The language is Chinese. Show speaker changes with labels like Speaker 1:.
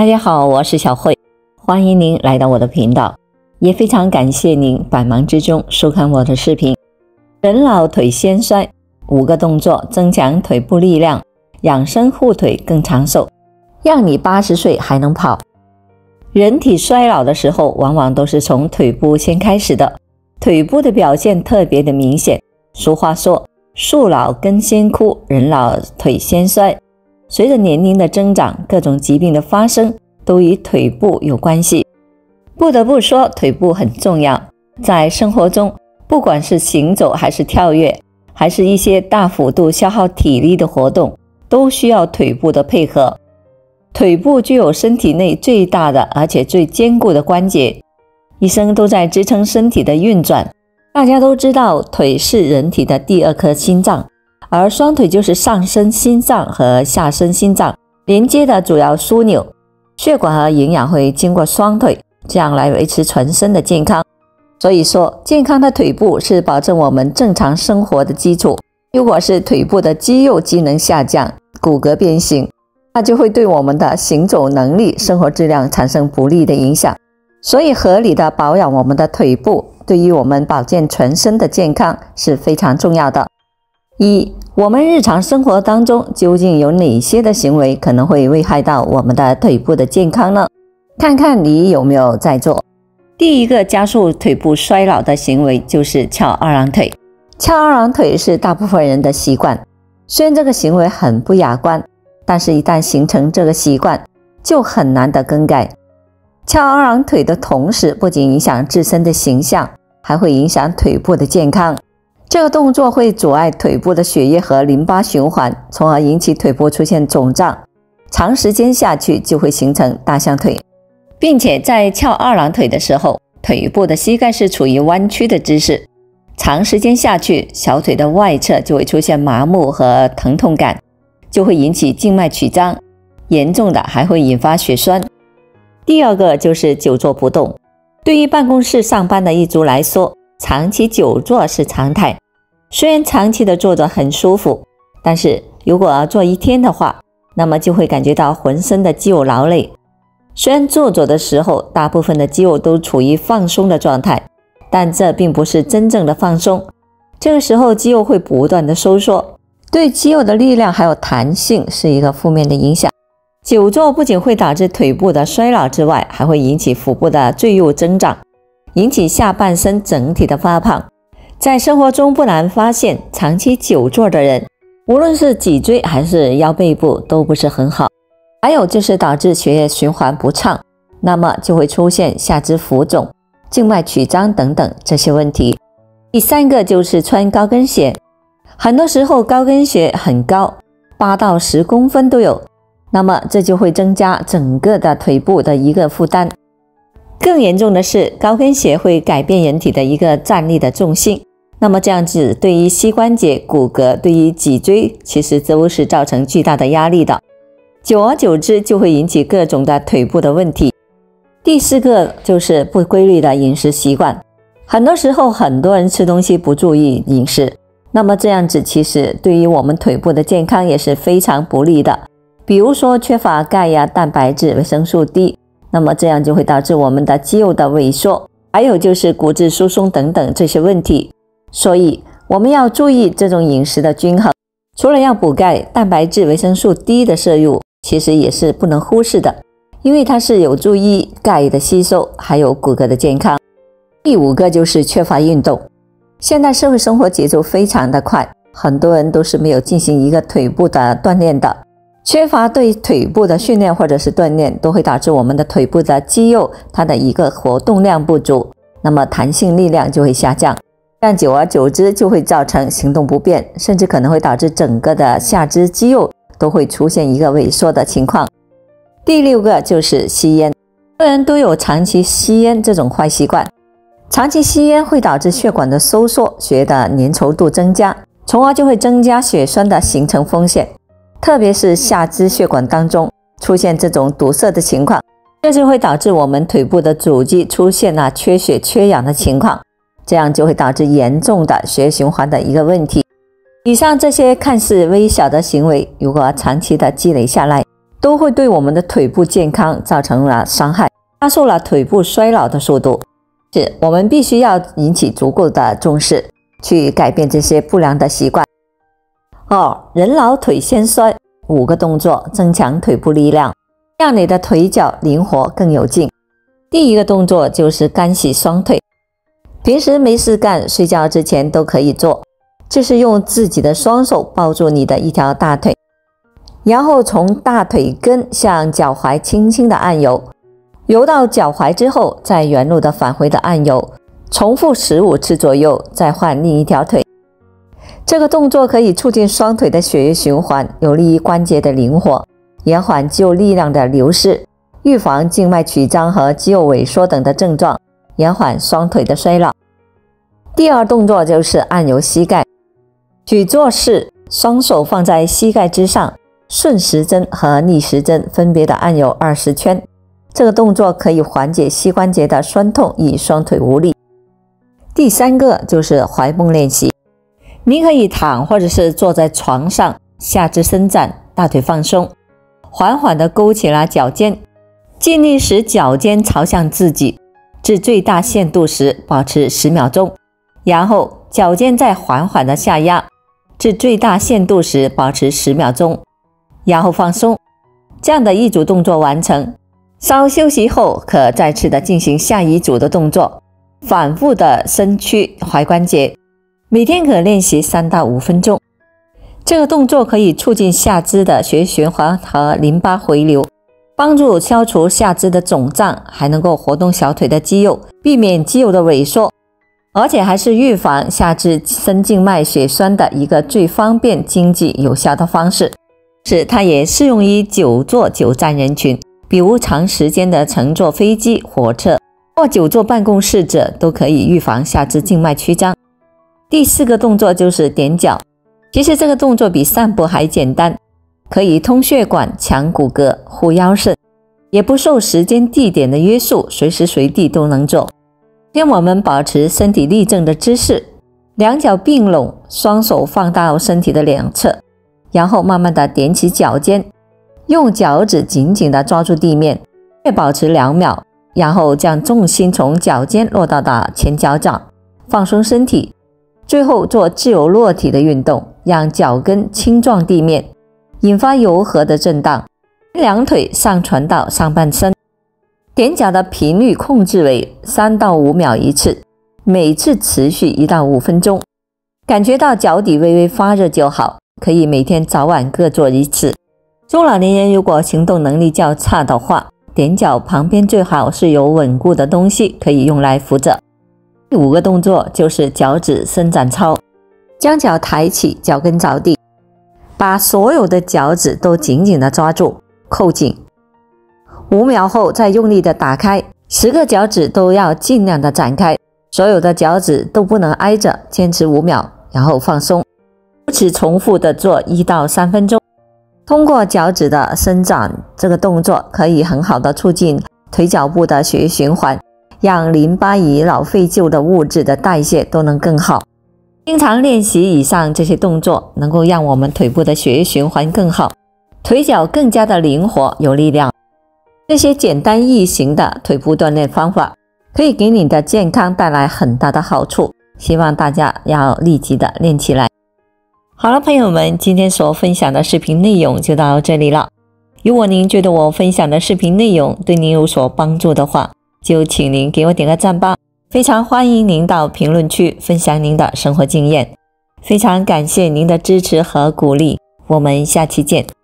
Speaker 1: 大家好，我是小慧，欢迎您来到我的频道，也非常感谢您百忙之中收看我的视频。人老腿先衰，5个动作增强腿部力量，养生护腿更长寿，让你80岁还能跑。人体衰老的时候，往往都是从腿部先开始的，腿部的表现特别的明显。俗话说，树老根先枯，人老腿先衰。随着年龄的增长，各种疾病的发生都与腿部有关系。不得不说，腿部很重要。在生活中，不管是行走还是跳跃，还是一些大幅度消耗体力的活动，都需要腿部的配合。腿部具有身体内最大的而且最坚固的关节，一生都在支撑身体的运转。大家都知道，腿是人体的第2颗心脏，而双腿就是上身心脏和下身心脏连接的主要枢纽，血管和营养会经过双腿，这样来维持全身的健康。所以说，健康的腿部是保证我们正常生活的基础。如果是腿部的肌肉机能下降，骨骼变形，那就会对我们的行走能力、生活质量产生不利的影响。所以合理的保养我们的腿部，对于我们保健全身的健康是非常重要的。我们日常生活当中究竟有哪些的行为可能会危害到我们的腿部的健康呢？看看你有没有在做。第一个加速腿部衰老的行为就是翘二郎腿。翘二郎腿是大部分人的习惯，虽然这个行为很不雅观，但是一旦形成这个习惯，就很难的更改。翘二郎腿的同时，不仅影响自身的形象，还会影响腿部的健康。这个动作会阻碍腿部的血液和淋巴循环，从而引起腿部出现肿胀，长时间下去就会形成大象腿。并且在翘二郎腿的时候，腿部的膝盖是处于弯曲的姿势，长时间下去，小腿的外侧就会出现麻木和疼痛感，就会引起静脉曲张，严重的还会引发血栓。第二个就是久坐不动。对于办公室上班的一族来说，长期久坐是常态。虽然长期的坐着很舒服，但是如果要坐1天的话，那么就会感觉到浑身的肌肉劳累。虽然坐着的时候大部分的肌肉都处于放松的状态，但这并不是真正的放松。这个时候肌肉会不断的收缩，对肌肉的力量还有弹性是一个负面的影响。久坐不仅会导致腿部的衰老之外，还会引起腹部的赘肉增长，引起下半身整体的发胖。在生活中不难发现，长期久坐的人，无论是脊椎还是腰背部都不是很好。还有就是导致血液循环不畅，那么就会出现下肢浮肿、静脉曲张等等这些问题。第3个就是穿高跟鞋。很多时候高跟鞋很高，8到10公分都有，那么这就会增加整个的腿部的一个负担。更严重的是，高跟鞋会改变人体的一个站立的重心，那么这样子对于膝关节、骨骼、对于脊椎其实都是造成巨大的压力的，久而久之就会引起各种的腿部的问题。第4个就是不规律的饮食习惯。很多时候很多人吃东西不注意饮食，那么这样子其实对于我们腿部的健康也是非常不利的。比如说缺乏钙呀、蛋白质、维生素 D， 那么这样就会导致我们的肌肉的萎缩，还有就是骨质疏松等等这些问题。所以我们要注意这种饮食的均衡，除了要补钙、蛋白质、维生素 D 的摄入，其实也是不能忽视的，因为它是有助于钙的吸收，还有骨骼的健康。第5个就是缺乏运动。现代社会生活节奏非常的快，很多人都是没有进行一个腿部的锻炼的，缺乏对腿部的训练或者是锻炼，都会导致我们的腿部的肌肉它的一个活动量不足，那么弹性力量就会下降，但久而久之就会造成行动不便，甚至可能会导致整个的下肢肌肉都会出现一个萎缩的情况。第6个就是吸烟。很多人都有长期吸烟这种坏习惯，长期吸烟会导致血管的收缩，血液的粘稠度增加，从而就会增加血栓的形成风险，特别是下肢血管当中出现这种堵塞的情况，这就会导致我们腿部的主肌出现了缺血缺氧的情况，这样就会导致严重的血液循环的一个问题。以上这些看似微小的行为，如果长期的积累下来， 都会对我们的腿部健康造成了伤害，加速了腿部衰老的速度。我们必须要引起足够的重视，去改变这些不良的习惯。人老腿先衰，5个动作增强腿部力量，让你的腿脚灵活更有劲。第一个动作就是干洗双腿，平时没事干，睡觉之前都可以做。就是用自己的双手抱住你的一条大腿，然后从大腿根向脚踝轻轻的按揉，揉到脚踝之后，再原路的返回的按揉，重复15次左右，再换另一条腿。这个动作可以促进双腿的血液循环，有利于关节的灵活，延缓肌肉力量的流失，预防静脉曲张和肌肉萎缩等的症状，延缓双腿的衰老。第二动作就是按揉膝盖，举坐式，双手放在膝盖之上，顺时针和逆时针分别的按揉20圈。这个动作可以缓解膝关节的酸痛与双腿无力。第三个就是踝泵练习，您可以躺或者是坐在床上，下肢伸展，大腿放松，缓缓地勾起了脚尖，尽力使脚尖朝向自己，至最大限度时保持10秒钟，然后脚尖再缓缓地下压，至最大限度时保持10秒钟，然后放松。这样的一组动作完成，稍休息后可再次的进行下一组的动作，反复的伸屈踝关节，每天可练习3到5分钟。这个动作可以促进下肢的血液循环和淋巴回流，帮助消除下肢的肿胀，还能够活动小腿的肌肉，避免肌肉的萎缩，而且还是预防下肢深静脉血栓的一个最方便、经济、有效的方式。它也适用于久坐久站人群，比如长时间的乘坐飞机、火车或久坐办公室者，都可以预防下肢静脉曲张。第4个动作就是踮脚，其实这个动作比散步还简单，可以通血管、强骨骼、护腰肾，也不受时间地点的约束，随时随地都能做。让我们保持身体立正的姿势，两脚并拢，双手放到身体的两侧，然后慢慢的踮起脚尖，用脚趾紧紧的抓住地面，再保持2秒，然后将重心从脚尖落到前脚掌，放松身体，最后做自由落体的运动，让脚跟轻撞地面，引发柔和的震荡，两腿上传到上半身。踮脚的频率控制为3到5秒一次，每次持续1到5分钟，感觉到脚底微微发热就好，可以每天早晚各做1次。中老年人如果行动能力较差的话，踮脚旁边最好是有稳固的东西可以用来扶着。第5个动作就是脚趾伸展操，将脚抬起，脚跟着地，把所有的脚趾都紧紧的抓住，扣紧。5秒后再用力的打开，10个脚趾都要尽量的展开，所有的脚趾都不能挨着，坚持5秒，然后放松。如此重复的做1到3分钟。通过脚趾的伸展这个动作，可以很好的促进腿脚部的血液循环，让淋巴与脑废旧的物质的代谢都能更好。经常练习以上这些动作，能够让我们腿部的血液循环更好，腿脚更加的灵活有力量。这些简单易行的腿部锻炼方法，可以给你的健康带来很大的好处，希望大家要立即的练起来。好了，朋友们，今天所分享的视频内容就到这里了。如果您觉得我分享的视频内容对您有所帮助的话，就请您给我点个赞吧。非常欢迎您到评论区分享您的生活经验，非常感谢您的支持和鼓励，我们下期见。